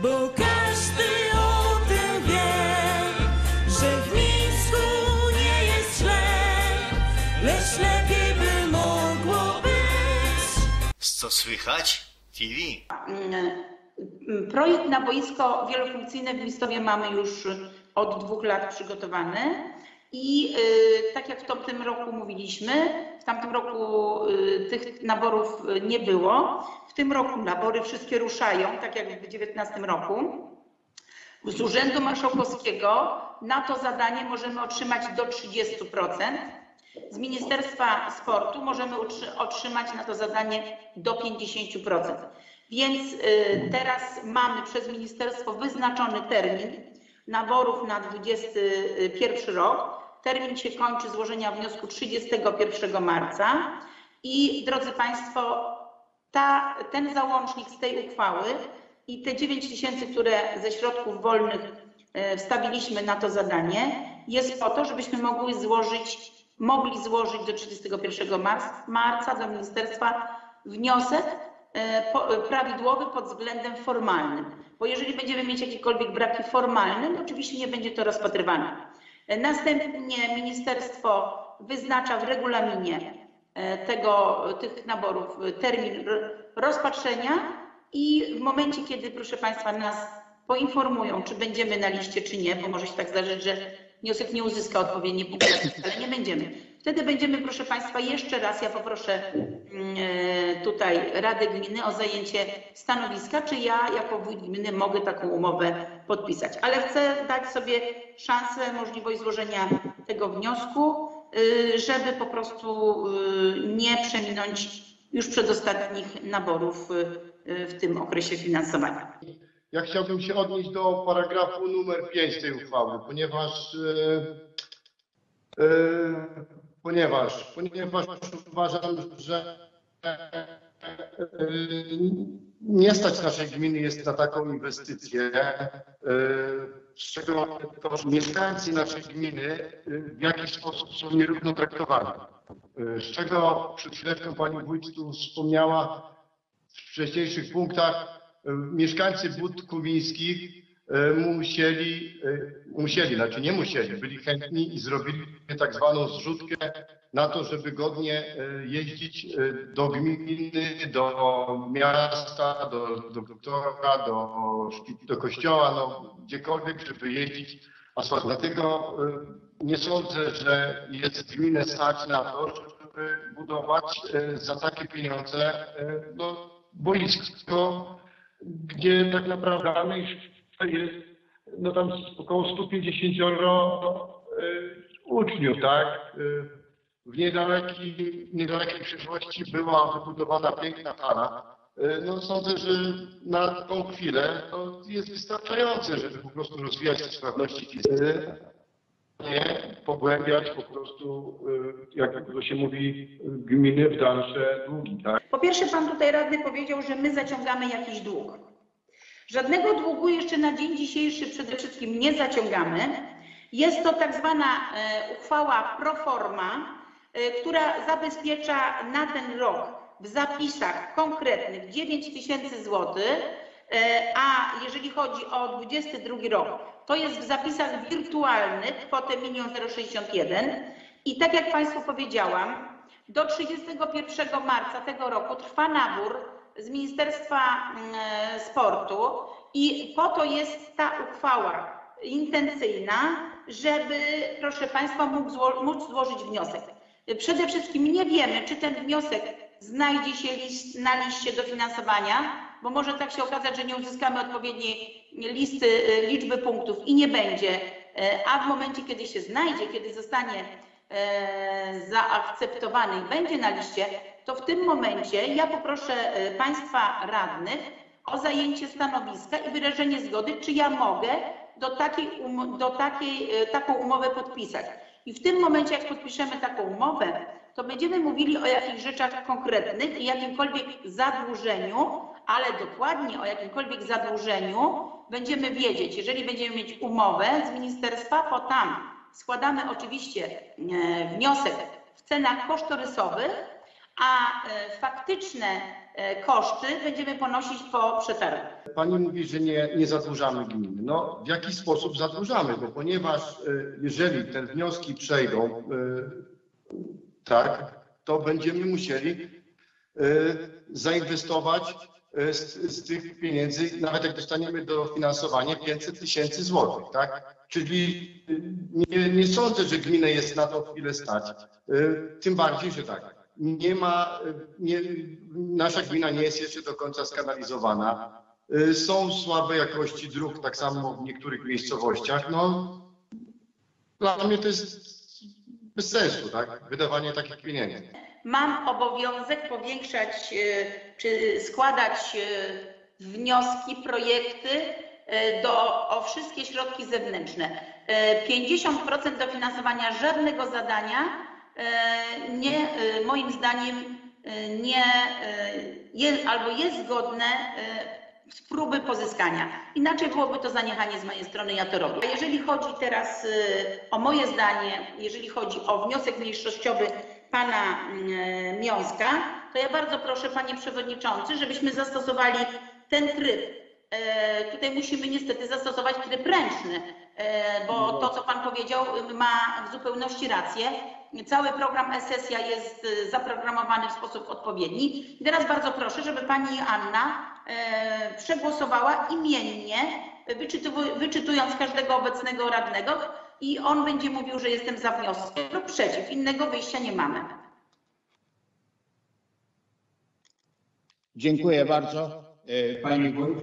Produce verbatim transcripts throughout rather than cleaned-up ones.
bo każdy o tym wie, że w Mińsku nie jest źle, lecz lepiej by mogło być. Co słychać? T V. Projekt na boisko wielofunkcyjne w Listowie mamy już od dwóch lat przygotowany i y, tak jak w tamtym roku mówiliśmy, w tamtym roku y, tych naborów nie było. W tym roku nabory wszystkie ruszają, tak jak w dwa tysiące dziewiętnastym roku. Z Urzędu Marszałkowskiego na to zadanie możemy otrzymać do trzydziestu procent. Z Ministerstwa Sportu możemy otrzymać na to zadanie do pięćdziesięciu procent. Więc y, teraz mamy przez ministerstwo wyznaczony termin naborów na dwudziesty pierwszy rok. Termin się kończy złożenia wniosku trzydziestego pierwszego marca. I drodzy Państwo, ta, ten załącznik z tej uchwały i te dziewięć tysięcy, które ze środków wolnych y, wstawiliśmy na to zadanie, jest po to, żebyśmy mogli złożyć, mogli złożyć do trzydziestego pierwszego marca do ministerstwa wniosek prawidłowy pod względem formalnym, bo jeżeli będziemy mieć jakiekolwiek braki formalne, to oczywiście nie będzie to rozpatrywane. Następnie ministerstwo wyznacza w regulaminie tego, tych naborów termin rozpatrzenia i w momencie, kiedy, proszę Państwa, nas poinformują, czy będziemy na liście, czy nie, bo może się tak zdarzyć, że wniosek nie uzyska odpowiedniej punktacji, ale nie będziemy. Wtedy będziemy, proszę Państwa, jeszcze raz, ja poproszę tutaj Radę Gminy o zajęcie stanowiska, czy ja jako wójt gminy mogę taką umowę podpisać. Ale chcę dać sobie szansę, możliwość złożenia tego wniosku, żeby po prostu nie przeminąć już przedostatnich naborów w tym okresie finansowania. Ja chciałbym się odnieść do paragrafu numer pięć tej uchwały, ponieważ yy, yy, ponieważ, ponieważ uważam, że yy, nie stać naszej gminy jest na taką inwestycję, yy, z czego to mieszkańcy naszej gminy yy, w jakiś sposób są nierówno traktowani. Yy, z czego przed chwileczką pani wójt tu wspomniała w wcześniejszych punktach. Mieszkańcy Bud Kuwińskich musieli, musieli, znaczy nie musieli, byli chętni i zrobili tak zwaną zrzutkę na to, żeby godnie jeździć do gminy, do miasta, do doktora, do, do kościoła, no gdziekolwiek, żeby jeździć asfalt. Dlatego nie sądzę, że jest gminę stać na to, żeby budować za takie pieniądze no, boisko, gdzie tak naprawdę jest no tam około stu pięćdziesięciu uczniów, tak? W niedalekiej, niedalekiej przyszłości była wybudowana piękna hala. No sądzę, że na tą chwilę to jest wystarczające, żeby po prostu rozwijać te sprawności fizyczne, nie pogłębiać po prostu, jak to się mówi, gminy w dalsze długi, tak? Po pierwsze, pan tutaj radny powiedział, że my zaciągamy jakiś dług. Żadnego długu jeszcze na dzień dzisiejszy przede wszystkim nie zaciągamy. Jest to tak zwana uchwała pro forma, która zabezpiecza na ten rok w zapisach konkretnych dziewięć tysięcy złotych, a jeżeli chodzi o dwudziesty drugi rok, to jest w zapisach wirtualnych kwotę milion sześćdziesiąt jeden i tak jak Państwu powiedziałam, do trzydziestego pierwszego marca tego roku trwa nabór z Ministerstwa Sportu i po to jest ta uchwała intencyjna, żeby, proszę Państwa, mógł zło móc złożyć wniosek. Przede wszystkim nie wiemy, czy ten wniosek znajdzie się list, na liście dofinansowania, bo może tak się okazać, że nie uzyskamy odpowiedniej listy, liczby punktów i nie będzie, a w momencie, kiedy się znajdzie, kiedy zostanie zaakceptowany i będzie na liście, to w tym momencie ja poproszę Państwa radnych o zajęcie stanowiska i wyrażenie zgody, czy ja mogę do takiej, um do takiej taką umowę podpisać. I w tym momencie, jak podpiszemy taką umowę, to będziemy mówili o jakichś rzeczach konkretnych i jakimkolwiek zadłużeniu, ale dokładnie o jakimkolwiek zadłużeniu będziemy wiedzieć, jeżeli będziemy mieć umowę z ministerstwa, to tam składamy oczywiście wniosek w cenach kosztorysowych, a faktyczne koszty będziemy ponosić po przetargu. Pani mówi, że nie, nie zadłużamy gminy. No w jaki sposób zadłużamy? Bo ponieważ y, jeżeli te wnioski przejdą, y, tak, to będziemy musieli y, zainwestować y, z, z tych pieniędzy, nawet jak dostaniemy dofinansowanie pięćset tysięcy złotych, tak? Czyli y, nie, nie sądzę, że gminę jest na to chwilę stać. Y, tym bardziej, że tak. Nie ma, nie, nasza gmina nie jest jeszcze do końca skanalizowana. Są słabe jakości dróg, tak samo w niektórych miejscowościach. No, dla mnie to jest bez sensu, tak? Wydawanie takich pieniędzy. Mam obowiązek powiększać czy składać wnioski, projekty do, o wszystkie środki zewnętrzne. pięćdziesiąt procent dofinansowania żadnego zadania nie, moim zdaniem nie jest, albo jest zgodne z próby pozyskania. Inaczej byłoby to zaniechanie z mojej strony, ja to robię. A jeżeli chodzi teraz o moje zdanie, jeżeli chodzi o wniosek mniejszościowy pana Miąska, to ja bardzo proszę, panie przewodniczący, żebyśmy zastosowali ten tryb. Tutaj musimy niestety zastosować tryb ręczny, bo to, co pan powiedział, ma w zupełności rację. Cały program e-sesja jest zaprogramowany w sposób odpowiedni. I teraz bardzo proszę, żeby pani Anna e, przegłosowała imiennie, wyczytując każdego obecnego radnego i on będzie mówił, że jestem za wnioskiem lub przeciw. Innego wyjścia nie mamy. Dziękuję bardzo, pani wójt.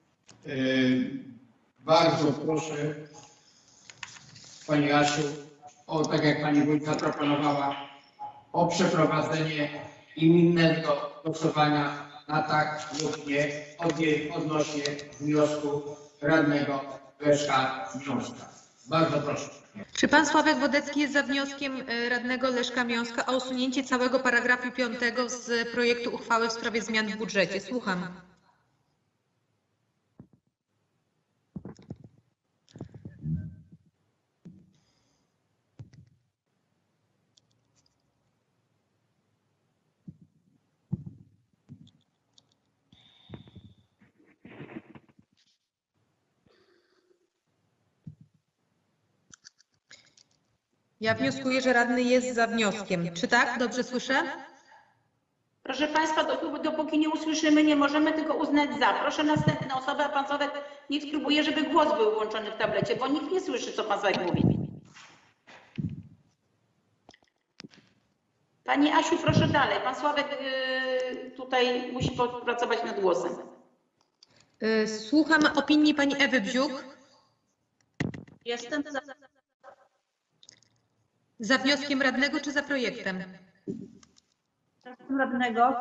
Bardzo proszę pani Asiu, o, tak jak pani wójt zaproponowała, o przeprowadzenie imiennego głosowania na tak lub nie odnośnie wniosku radnego Leszka Miąska. Bardzo proszę. Czy pan Sławek Wodecki jest za wnioskiem radnego Leszka Miąska o usunięcie całego paragrafu piątego z projektu uchwały w sprawie zmian w budżecie? Słucham. Ja wnioskuję, że radny jest za wnioskiem. Czy tak? Dobrze słyszę? Proszę państwa, dopóki nie usłyszymy, nie możemy tego uznać za. Proszę następną osobę, a pan Sławek niech spróbuje, żeby głos był włączony w tablecie, bo nikt nie słyszy, co pan Sławek mówi. Pani Asiu, proszę dalej. Pan Sławek yy, tutaj musi popracować nad głosem. Słucham opinii pani Ewy Bziuk. Jestem za. Za wnioskiem radnego czy za projektem? Radnego.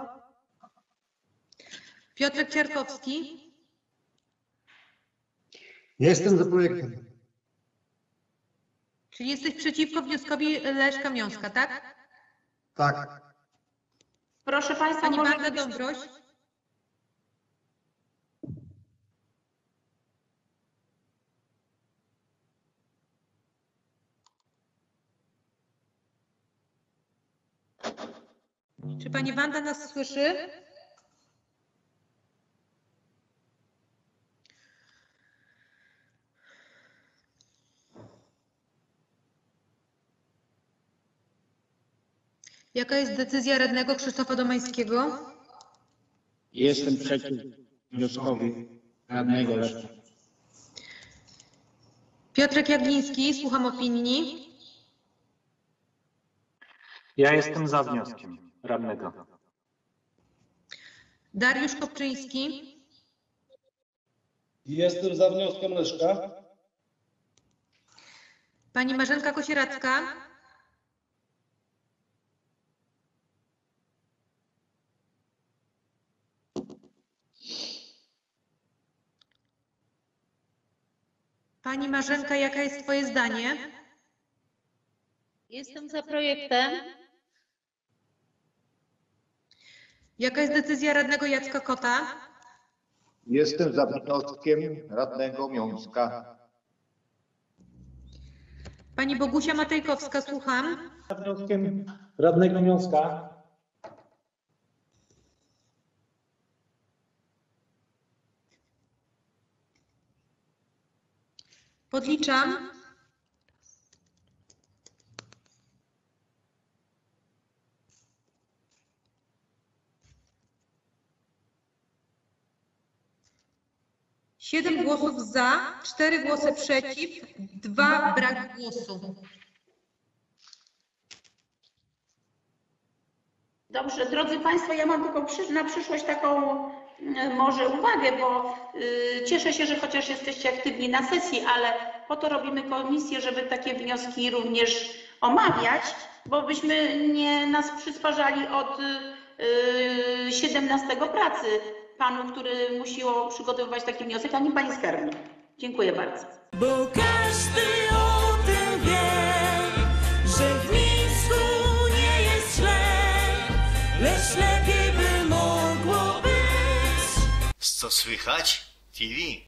Piotrek Ciarkowski. Jestem za projektem. Czyli jesteś przeciwko wnioskowi Leszka Miąska, tak? Tak. Proszę państwa, Pani może... Magda Dąbroś. Czy pani Wanda nas słyszy? Jaka jest decyzja radnego Krzysztofa Domańskiego? Jestem przeciw wnioskowi radnego Leszka. Piotrek Jadliński, słucham opinii. Ja jestem za wnioskiem radnego. Dariusz Kopczyński. Jestem za wnioskiem Leszka. Pani Marzenka Kosieracka. Pani Marzenka, jaka jest twoje zdanie? Jestem za projektem. Jaka jest decyzja radnego Jacka Kota? Jestem za wnioskiem radnego Miąska. Pani Bogusia Matejkowska, słucham. Za wnioskiem radnego Miąska. Podliczam. Siedem głosów za, cztery głosy przeciw, dwa brak głosu. Dobrze, drodzy Państwo, ja mam tylko przy, na przyszłość taką y, może uwagę, bo y, cieszę się, że chociaż jesteście aktywni na sesji, ale po to robimy komisję, żeby takie wnioski również omawiać, bo byśmy nie nas przysparzali od y, siedemnastego pracy panu, który musiał przygotowywać taki wniosek, ani pani skarbnik. Dziękuję bardzo. Bo każdy o tym wie, że w Mińsku nie jest źle, lecz lepiej by mogło być. Co słychać? T V.